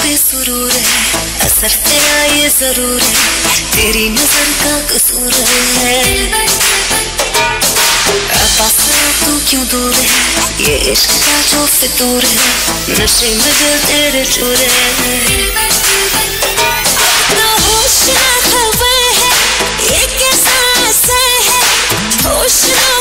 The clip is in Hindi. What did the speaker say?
बेसुरूर है, असर तेरा ये जरूर है, तेरी नजर का कसूर है। पास तू क्यों दूर है, ये इश्क का जो फितूर है, नशे में दिल तेरे चूर है। अपना होश ना खबर है, ये कैसा असर है, होश ना